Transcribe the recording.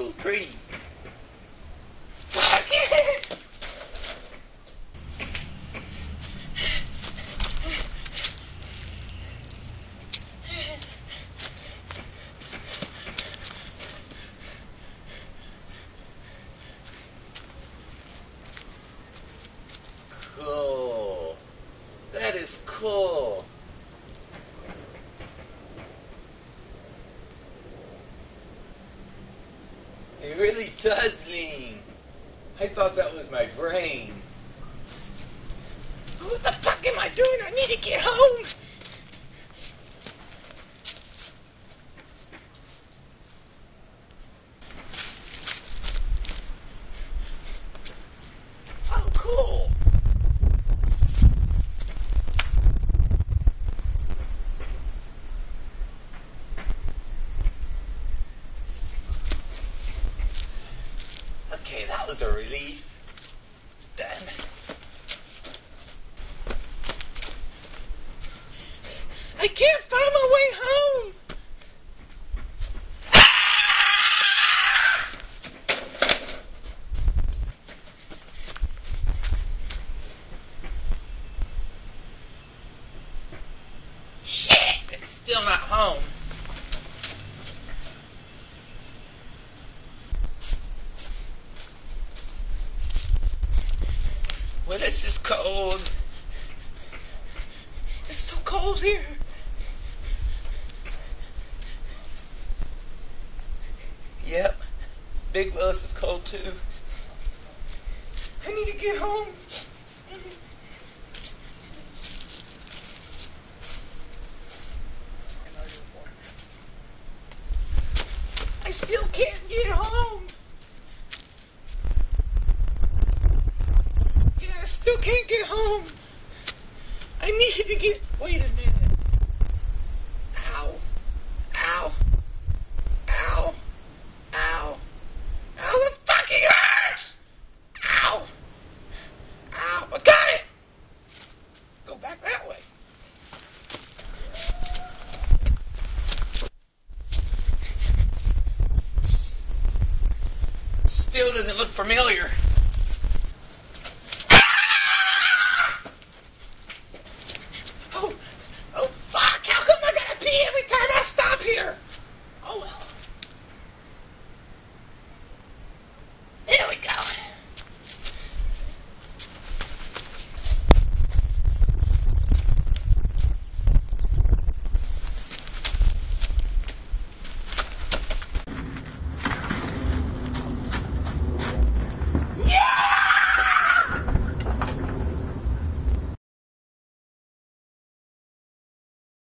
Ooh, pretty. Fuck. Cool. That is cool. It really does lean. I thought that was my brain. What the fuck am I doing? I need to get home. Oh, cool. Okay, that was a relief. Damn it. I can't find my way home. Shit, it's still not home. Well, this is cold. It's so cold here. Yep, Big Willis is cold too. I need to get home. I still can't get home. Yeah, I still can't get home. I need to get. Wait a minute. Ow. Ow. Ow. Ow. Ow, the fucking hurts! Ow. Ow. I got it! Go back that way. Still doesn't look familiar.